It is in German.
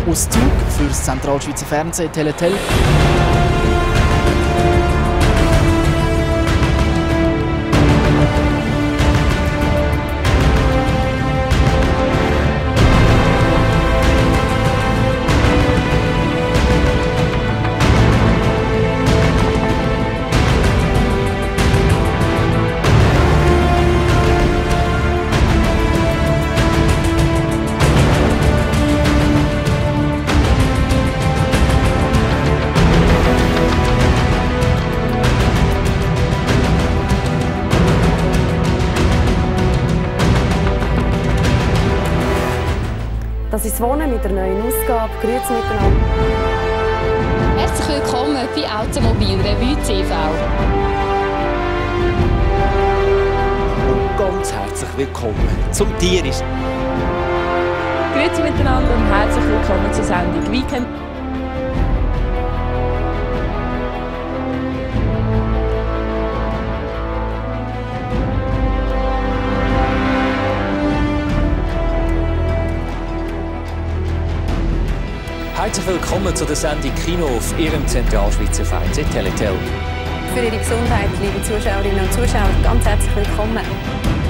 Auszug für das Zentralschweizer Fernsehen Teletel. Das ist das Wohnen mit der neuen Ausgabe. Grüezi miteinander. Herzlich willkommen bei Automobil Revue TV. Und ganz herzlich willkommen zum Tierisch. Grüezi miteinander und herzlich willkommen zur Sendung Weekend. Herzlich willkommen zu der Sendung Kino auf Ihrem Zentralschweizer Fernsehen Teletel. Für Ihre Gesundheit, liebe Zuschauerinnen und Zuschauer, ganz herzlich willkommen.